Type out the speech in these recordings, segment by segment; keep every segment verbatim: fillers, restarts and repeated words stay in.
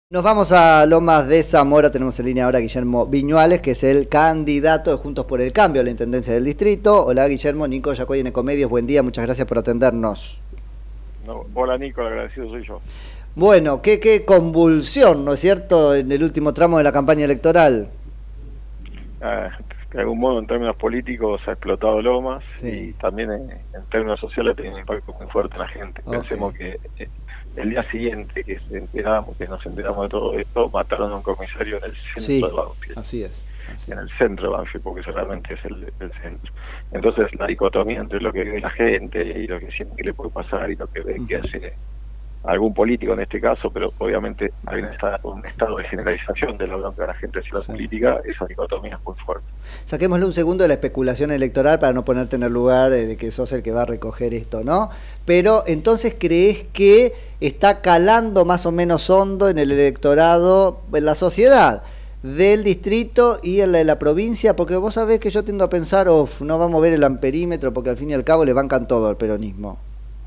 Nos vamos a Lomas de Zamora, tenemos en línea ahora a Guillermo Viñuales, que es el candidato de Juntos por el Cambio a la Intendencia del Distrito. Hola Guillermo, Nico Yacoy en Ecomedios, buen día, muchas gracias por atendernos. No, hola Nico, el agradecido soy yo. Bueno, qué, qué convulsión, ¿no es cierto?, en el último tramo de la campaña electoral. Ah, de algún modo en términos políticos ha explotado Lomas, sí. Y también en, en términos sociales tiene un impacto muy fuerte en la gente. Okay. Pensemos que eh, el día siguiente que se enteramos, que nos enteramos de todo esto, mataron a un comisario en el centro sí, de Banfield. Así es. Así en el centro de Banfield, porque solamente es el, el centro. Entonces la dicotomía entre lo que ve la gente y lo que siente que le puede pasar y lo que ve uh-huh. que hace algún político en este caso, pero obviamente hay un estado, un estado de generalización de la bronca de la gente hacia la sí. política, esa dicotomía es muy fuerte. Saquémosle un segundo de la especulación electoral para no ponerte en el lugar de que sos el que va a recoger esto, ¿no? Pero entonces, ¿crees que está calando más o menos hondo en el electorado, en la sociedad del distrito y en la de la provincia? Porque vos sabés que yo tiendo a pensar, uff, no vamos a ver el amperímetro porque al fin y al cabo le bancan todo al peronismo.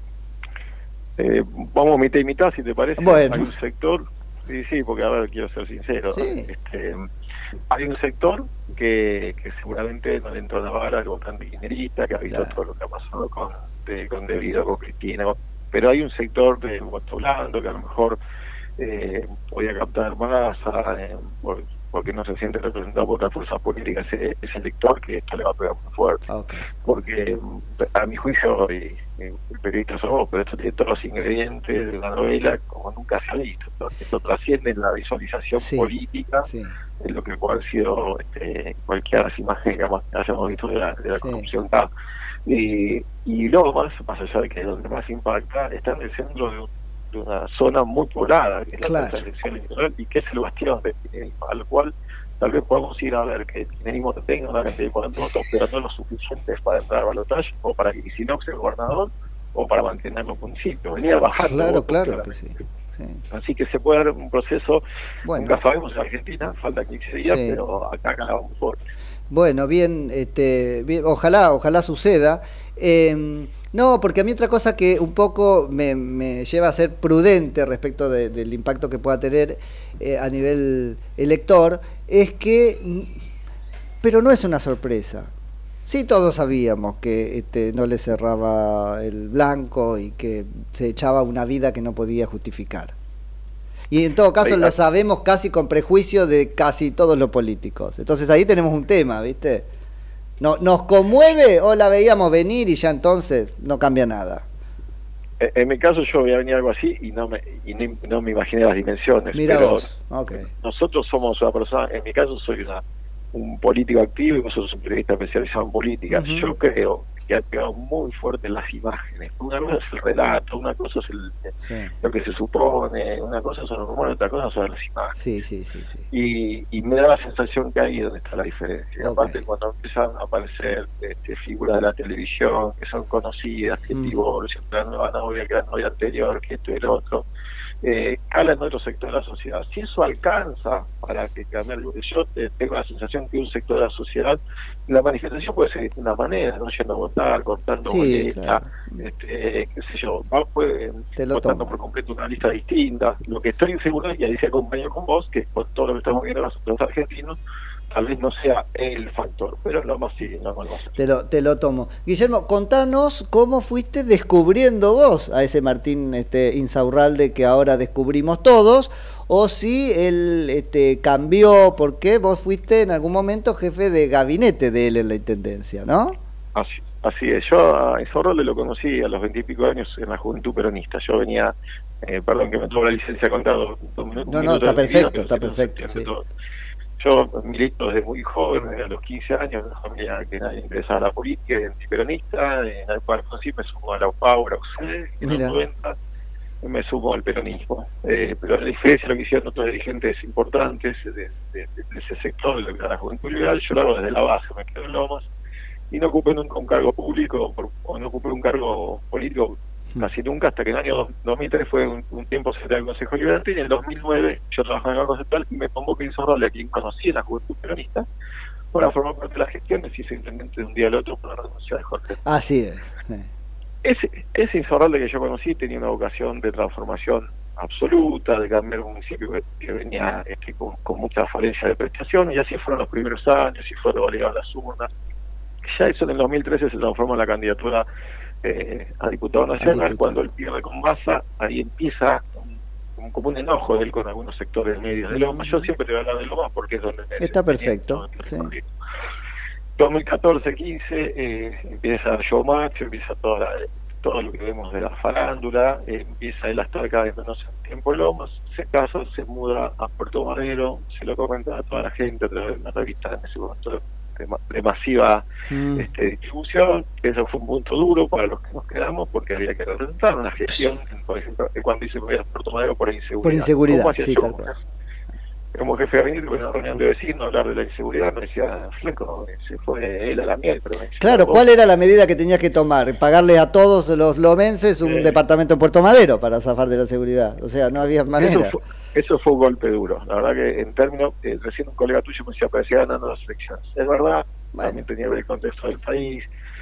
Eh, vamos mitad y mitad, si te parece. Bueno. Hay un sector, sí, sí, porque a ver, quiero ser sincero, sí. este, hay un sector que, que seguramente no le entró la vara, el votante kirchnerista, que ha visto claro. todo lo que ha pasado con, de, con Debido, con Cristina, pero hay un sector de voto blando que a lo mejor eh, podía captar más, eh, por, porque no se siente representado por otras fuerzas políticas, ese, ese elector que esto le va a pegar muy fuerte. Okay. Porque a mi juicio, y, y el periodista somos, pero esto tiene todos los ingredientes de una novela como nunca se ha visto. Esto trasciende la visualización sí, política, sí. de lo que puede haber sido este, cualquiera de las imágenes que hayamos visto de la, de la sí. corrupción. Ah, y, y luego más, más allá de que donde más impacta, está en el centro de un de una zona muy poblada, que es claro. la elección electoral, y que es el bastión de kirchnerismo, al cual tal vez podamos ir a ver que el kirchnerismo tenga una cantidad de cuarenta votos, pero no lo suficientes para entrar al balotaje, o para que si no sea el gobernador, o para mantener los municipios. Venía bajando. Claro, claro que sí. sí. Así que se puede dar un proceso, bueno. nunca sabemos en Argentina, falta quince días, sí. pero acá calaba muy fuerte. Bueno, bien, este, bien, ojalá, ojalá suceda. Eh, no, porque a mí otra cosa que un poco me, me lleva a ser prudente respecto de, del impacto que pueda tener eh, a nivel elector, es que, pero no es una sorpresa. Sí, todos sabíamos que este, no le cerraba el blanco y que se echaba una vida que no podía justificar. Y en todo caso lo sabemos casi con prejuicio de casi todos los políticos. Entonces ahí tenemos un tema, ¿viste? No, ¿nos conmueve o la veíamos venir y ya entonces no cambia nada? En mi caso yo veía venir algo así y no me y no, no me imaginé las dimensiones. Mira pero vos, okay. Nosotros somos una persona, en mi caso soy una un político activo y vosotros un periodista especializado en política. Uh-huh. Yo creo que ha pegado muy fuerte las imágenes. Una cosa es el relato, una cosa es el, sí. lo que se supone, una cosa son los rumores, otra cosa son las imágenes. Sí, sí, sí, sí. Y, y me da la sensación que ahí es donde está la diferencia. Okay. Aparte, cuando empiezan a aparecer este, figuras de la televisión que son conocidas, que mm. divorcio, que la nueva novia, que la novia anterior, que esto y lo otro, eh, cala en otro sector de la sociedad. Si eso alcanza para que cambie algo, yo eh, tengo la sensación que un sector de la sociedad, la manifestación puede ser de una manera, no yendo a votar, cortando sí, boleta, claro. este, qué sé yo, va, puede, votando tomo. por completo una lista distinta. Lo que estoy inseguro, y ahí se acompaña con vos, que con todo lo que estamos viendo los argentinos, tal vez no sea el factor, pero lo más sí, no, no lo te lo Te lo tomo. Guillermo, contanos cómo fuiste descubriendo vos a ese Martín este, Insaurralde que ahora descubrimos todos, o si él este, cambió, porque vos fuiste en algún momento jefe de gabinete de él en la Intendencia, ¿no? Así, así es. Yo a Insaurralde lo conocí a los veintipico años en la Juventud Peronista. Yo venía, eh, perdón que me tomó la licencia contar dos, dos minutos. No, no, está perfecto, vida, está perfecto, sí. Yo milito desde muy joven, desde los quince años, en una familia que nadie interesaba la política, antiperonista, en el cual sí me sumo a la U P A, a la U C E, en los noventa me sumo al peronismo. Eh, pero a la diferencia de lo que hicieron otros dirigentes importantes de, de, de, de ese sector, de lo que era la Juventud Liberal, yo lo hago desde la base, me quedo en Lomas, y no ocupé nunca un cargo público, por, o no ocupé un cargo político casi nunca, hasta que en el año dos mil tres fue un, un tiempo secretario del Consejo Liberante, y en el dos mil nueve yo trabajaba en el Banco Central y me convocó Insaurralde, a quien conocí en la Juventud Peronista, para formar parte de la gestión, y se hizo intendente de un día al otro por la renuncia de Jorge. Así es. Sí. Ese, ese Insaurralde que yo conocí tenía una vocación de transformación absoluta, de cambiar un municipio que, que venía este, con, con mucha falencia de prestaciones, y así fueron los primeros años, y fue obligado a las urnas. Ya eso en el dos mil trece se transformó en la candidatura eh, a diputado nacional, cuando él pierde con Massa, ahí empieza un, como un enojo de él con algunos sectores medios de Lomas. Yo siempre te voy a hablar de Lomas porque es donde... Está perfecto, sí. dos mil catorce quince eh, empieza Showmatch, empieza toda la, todo lo que vemos de la farándula, eh, empieza él a estar cada vez menos en tiempo en Lomas, se casa, se muda a Puerto Madero, se lo comenta a toda la gente a través de una revista en ese momento de, de masiva mm. este, distribución. Eso fue un punto duro para los que nos quedamos porque había que representar una gestión, por ejemplo, cuando dice voy a Puerto Madero por inseguridad. Por inseguridad, sí, tal cual. Como jefe de gabinete, en una reunión de vecinos, hablar de la inseguridad, me decía, fleco, se fue él a la miel. Pero me decía, claro, ¿cuál era la medida que tenías que tomar? Pagarle a todos los lomenses un eh, departamento en Puerto Madero para zafar de la seguridad. O sea, no había manera. Eso fue, eso fue un golpe duro. La verdad que en términos, eh, recién un colega tuyo me decía, parecía ganando las elecciones. Es verdad, bueno. También tenía que ver el contexto del país.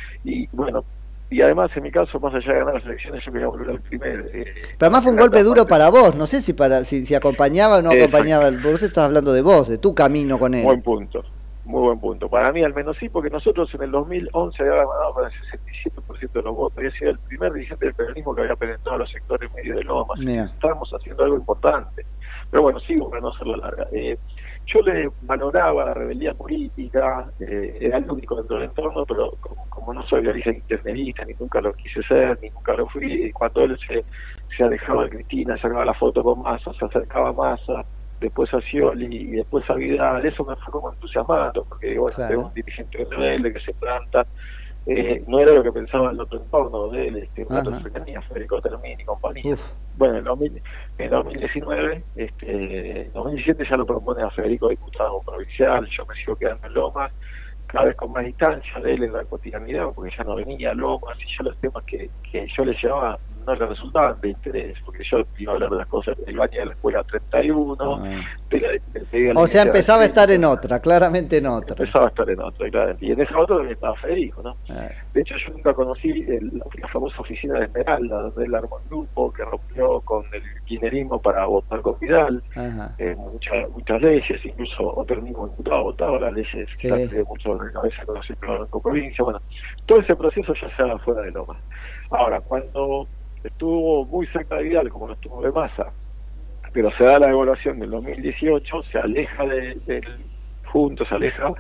Y bueno, y además en mi caso, más allá de ganar las elecciones, yo quería volver al primer. Eh, Pero además fue un golpe duro para vos, no sé si para si, si acompañaba o no acompañaba, porque vos estás hablando de vos, de tu camino con él. Buen punto, muy buen punto. Para mí al menos sí, porque nosotros en el dos mil once habíamos ganado con el sesenta y siete por ciento de los votos, había sido el primer dirigente del peronismo que había penetrado a los sectores medios de Lomas. Estábamos haciendo algo importante. Pero bueno, sigo para no hacerlo larga. Eh, yo le valoraba la rebeldía política, eh, era el único dentro del entorno, pero como, como no soy de origen internerista, ni nunca lo quise ser, ni nunca lo fui, y cuando él se, se alejaba de Cristina, sacaba la foto con Massa, se acercaba a Massa, después a Scioli y después a Vidal, eso me fue como entusiasmando, porque bueno, claro. Es un dirigente rebelde que se planta, eh, no era lo que pensaba el otro entorno de él, este, una otra cercanía, Federico Termini y compañía. Uf. Bueno, en, dos mil, en dos mil diecinueve, este, en dos mil diecisiete ya lo propone a Federico diputado provincial, yo me sigo quedando en Lomas, cada vez con más distancia de él en la cotidianidad, porque ya no venía a Lomas y ya los temas que, que yo le llevaba no le resultaban de interés, porque yo iba a hablar de las cosas del baño de la escuela treinta y uno. Ah. De la, de, de la o sea, empezaba a estar en otra, claramente en otra. Empezaba a estar en otra, claramente. Y en esa otra también estaba Federico, ¿no? Ah. De hecho, yo nunca conocí el, la famosa oficina de Esmeralda, donde él armó un grupo que rompió con el kirchnerismo para votar con Vidal, eh, muchas, muchas leyes, incluso otro mismo diputado votaba las leyes, sí. Que mucho de cabeza conocido por la provincia. Bueno, todo ese proceso ya se haga fuera de Lomas. Ahora, cuando estuvo muy cerca de Vidal, como lo estuvo de Massa, pero se da la evaluación del dos mil dieciocho, se aleja del de, de, juntos, se aleja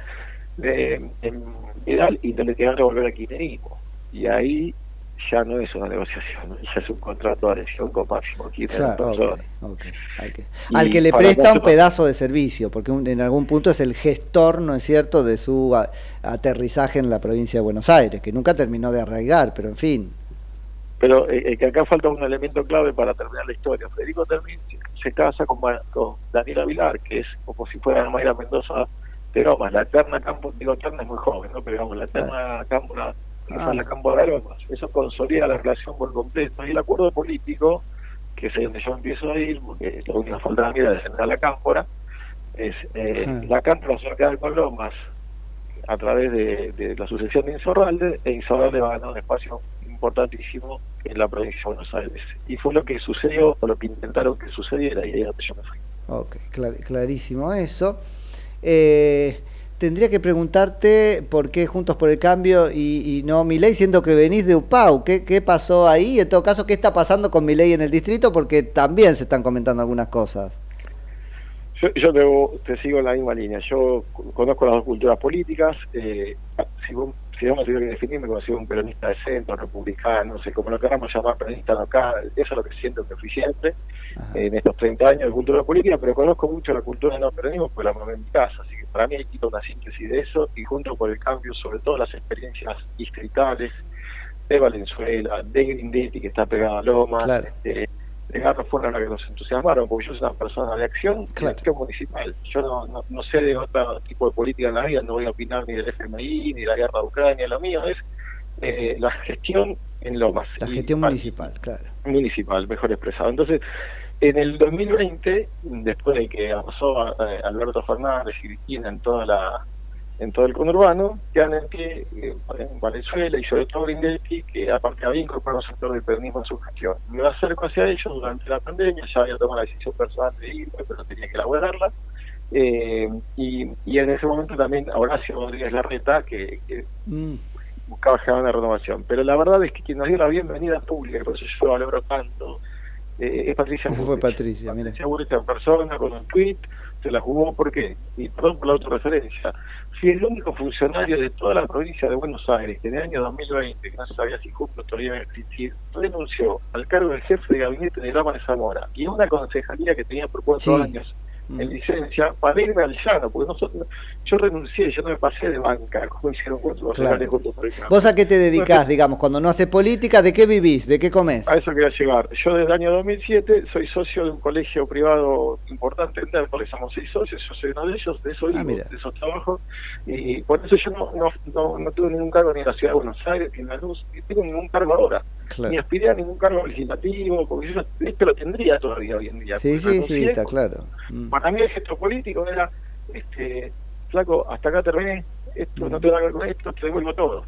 de, de Vidal y le tienen que volver al kirchnerismo. Y ahí ya no es una negociación, ya es un contrato de adhesión con Máximo Kirchner. Claro, okay, okay. Al que, al que le presta un pedazo de servicio, porque un, en algún punto es el gestor, ¿no es cierto?, de su a, aterrizaje en la provincia de Buenos Aires, que nunca terminó de arraigar, pero en fin. Pero eh, que acá falta un elemento clave para terminar la historia. Federico Termini se casa con, con Daniela Vilar, que es como si fuera Mayra Mendoza de Lomas. La eterna Campo, digo, eterna es muy joven, ¿no? Pero digamos, la eterna Campo, la, ah. la Campo de Lomas. Eso consolida la relación por completo. Y el acuerdo político, que es donde yo empiezo a ir, porque la única falta de mira de centrar la Cámpora, es eh, ah. la Cámpora se va a quedar con Lomas a través de, de la sucesión de Insaurralde, e Insaurralde va a ganar un espacio importantísimo en la provincia de Buenos Aires. Y fue lo que sucedió, o lo que intentaron que sucediera, y ahí es donde yo me fui. Ok, clar, clarísimo eso. Eh, tendría que preguntarte por qué Juntos por el Cambio y, y no Milei, siendo que venís de UPAU. ¿Qué, ¿Qué pasó ahí? En todo caso, ¿qué está pasando con Milei en el distrito? Porque también se están comentando algunas cosas. Yo, yo te, te sigo en la misma línea. Yo conozco las dos culturas políticas. Eh, si, vos, si vamos a tener que definirme como si un peronista de centro, republicano, no sé, como lo queramos llamar, peronista local, eso es lo que siento que fui siempre eh, en estos treinta años de cultura política, pero conozco mucho la cultura del no peronismo porque la mamé en mi casa, así que para mí hay que una síntesis de eso, y junto por el cambio, sobre todo las experiencias distritales de Valenzuela, de Grindetti, que está pegada a Lomas, claro. eh, de Garro fueron las que nos entusiasmaron, porque yo soy una persona de acción, claro. de acción municipal. Yo no, no, no sé de otro tipo de política en la vida, no voy a opinar ni del F M I, ni de la guerra de Ucrania, lo mío es eh, la gestión en Lomas. La gestión y, municipal, claro. Municipal, mejor expresado. Entonces, en el dos mil veinte, después de que pasó a, a Alberto Fernández y Cristina en toda la en todo el conurbano, quedan en pie eh, en Valenzuela y sobre todo Grindetti, que aparte había incorporado un sector del peronismo en su gestión. Me acerco hacia ellos durante la pandemia, ya había tomado la decisión personal de ir, pero tenía que elaborarla. Eh, y, y en ese momento también Horacio Rodríguez Larreta, que, que mm. buscaba generar una renovación. Pero la verdad es que quien nos dio la bienvenida pública, y por eso yo lo valoro tanto, eh, es Patricia Burrich. Fue Patricia, mira. Patricia Burrich en persona, con un tweet, se la jugó. ¿Por qué? Y perdón por la autorreferencia. Fui el único funcionario de toda la provincia de Buenos Aires que en el año dos mil veinte, que no se sabía si justo todavía iba a existir, renunció al cargo de jefe de gabinete de Lomas de Zamora y una concejalía que tenía por cuatro sí. años en licencia para irme al llano, porque nosotros, yo renuncié, yo no me pasé de banca, como hicieron cuatro claro. juntos por el campo. ¿Vos a qué te dedicás, Entonces, digamos, cuando no haces política? ¿De qué vivís? ¿De qué comés? A eso quería llegar. Yo desde el año dos mil siete soy socio de un colegio privado importante en Nápoles, somos seis socios, yo soy uno de ellos, de eso vivo, ah, de esos trabajos, y por eso yo no, no, no, no tuve ningún cargo ni en la ciudad de Buenos Aires, ni en la luz, ni tengo ningún cargo ahora. Claro. Ni aspiré a ningún cargo legislativo, porque yo esto lo tendría todavía hoy en día. Sí, sí, sí, está claro. Mm. Para mí el gesto político era, este, flaco, hasta acá terminé, esto mm. no tengo nada que ver con esto, te devuelvo todo.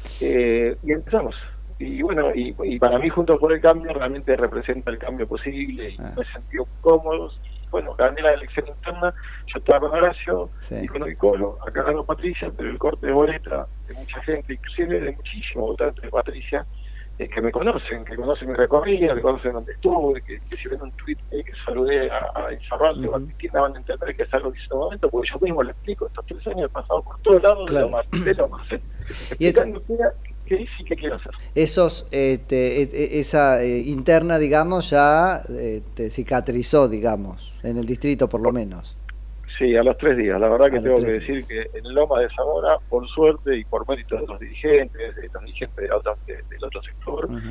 Eh, y empezamos. Y bueno, y, y para mí Juntos por el Cambio realmente representa el cambio posible, y ah. me sentí cómodos. Bueno, gané la elección interna, yo estaba con Horacio, sí. y con Oicolo, acá ganó Patricia, pero el corte de boleta de mucha gente, inclusive de muchísimos votantes de Patricia, eh, que me conocen, que conocen mi recorrido, que conocen dónde estuve, que, que si ven un tweet eh, que saludé a, a Insaurralde, uh-huh. o a Cristina, van a entender que es algo que hice en un momento, porque yo mismo lo explico, estos tres años he pasado por todos lados claro. de lo más, de lo más, eh, explicando qué, qué hice y qué quiero hacer. Esos, este, esa eh, interna, digamos, ya eh, te cicatrizó, digamos, en el distrito por lo menos. Sí, a los tres días. La verdad que a tengo que decir días. que en Lomas de Zamora, por suerte y por mérito de los dirigentes, de los dirigentes del otro, de, del otro sector, uh-huh.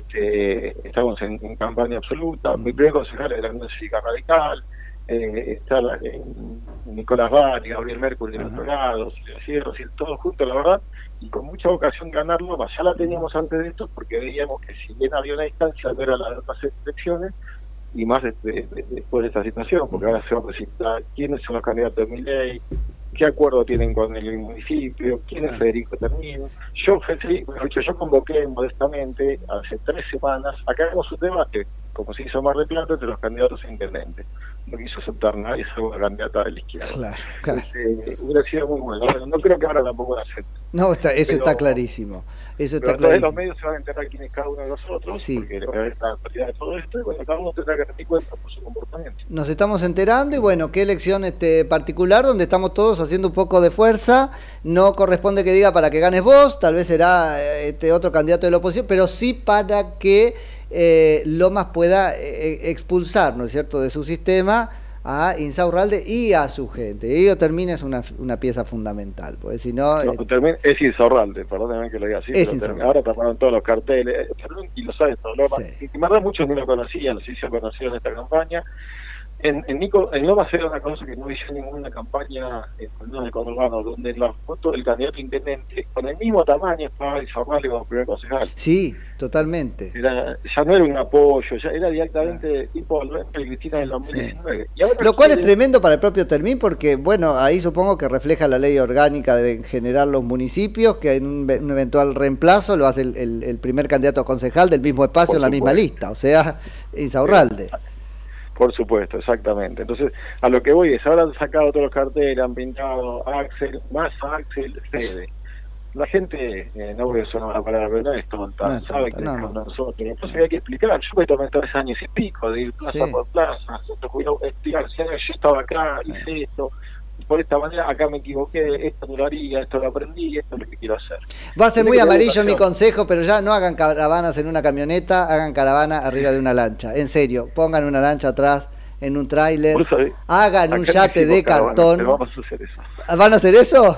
este, estamos en, en campaña absoluta. Uh-huh. Mi primer concejal es la Unión Cívica Radical, eh, está la, eh, Nicolás Bari, Gabriel Mercury del uh-huh. otro lado, Silvia Sierra, todos juntos, la verdad, y con mucha vocación de ganar Lomas. Ya la teníamos antes de esto porque veíamos que si bien había una distancia, no era la de otras elecciones, y más de, de, de, después de esta situación, porque ahora se va a presentar quiénes son los candidatos de Milei, qué acuerdo tienen con el municipio, quién es Federico Termino. Yo, bueno, yo convoqué modestamente hace tres semanas, acá hagamos un debate, como se hizo en Mar del Plata, entre los candidatos a intendente. No quiso aceptar nadie, es una candidata de la izquierda. Claro, claro. Este, hubiera sido muy bueno. Bueno, no creo que ahora tampoco la acepte. No, está, eso pero, está clarísimo. Eso está pero clarísimo. Los medios se van a enterar quién es cada uno de nosotros, sí. porque le va a haber esta autoridad de todo esto, y bueno, cada uno tendrá que rendir cuenta por su comportamiento. Nos estamos enterando, y bueno, qué elección este particular, donde estamos todos haciendo un poco de fuerza. No corresponde que diga para que ganes vos, tal vez será este otro candidato de la oposición, pero sí para que eh, Lomas pueda eh, expulsar, ¿no es cierto?, de su sistema a Insaurralde y a su gente. Y ello termina es una, una pieza fundamental, porque si no... no termina, es Insaurralde, perdóname que lo diga así, es termina, ahora taparon todos los carteles, y lo sabes todo, Lomas, sí. y en verdad muchos ni lo conocían, los hizo conocido en esta campaña. En, en, Nico, en Lomas era una cosa que no hizo ninguna campaña en el conurbano, donde la foto del candidato intendente con el mismo tamaño estaba Insaurralde como primer concejal. Sí, totalmente. Era, ya no era un apoyo, ya era directamente ah. tipo Alberto y Cristina del dos mil diecinueve. Sí. Y ahora lo cual quiere... es tremendo para el propio Termín, porque bueno, ahí supongo que refleja la ley orgánica de generar los municipios, que en un, un eventual reemplazo lo hace el, el, el primer candidato a concejal del mismo espacio en la misma lista, o sea, Insaurralde. Sí. Por supuesto, exactamente. Entonces, a lo que voy es, ahora han sacado todos los carteles, han pintado Axel, más Axel, Fede. La gente, eh, no voy a usar una palabra, pero no es tonta, no, sabe tonta, que no, no. nosotros. Entonces hay que explicar, yo me tomé tres años y pico de ir plaza sí. por plaza, explicar, si yo estaba acá, hice esto, por esta manera, acá me equivoqué, esto no lo haría, esto lo aprendí, esto es lo que quiero hacer. Va a ser muy amarillo mi consejo, pero ya no hagan caravanas en una camioneta, hagan caravana arriba de una lancha. En serio, pongan una lancha atrás en un tráiler, hagan un yate de cartón. Pero vamos a hacer eso. ¿Van a hacer eso?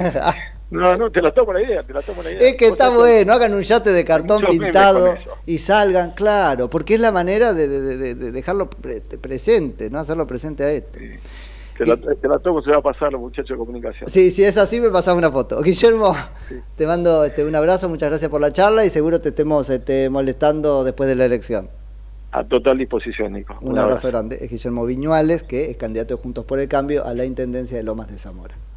No, no, te la tomo la idea, te la tomo la idea. Es que está bueno, hagan un yate de cartón pintado y salgan, claro, porque es la manera de, de, de, de dejarlo pre presente, no hacerlo presente a esto. Sí. Te la, te la tomo, se va a pasar los muchachos de comunicación. Sí, si es así, me pasás una foto. Guillermo, sí. te mando este, un abrazo, muchas gracias por la charla y seguro te estemos este, molestando después de la elección. A total disposición, Nico. Un, un abrazo, abrazo grande. Es Guillermo Viñuales, que es candidato de Juntos por el Cambio a la Intendencia de Lomas de Zamora.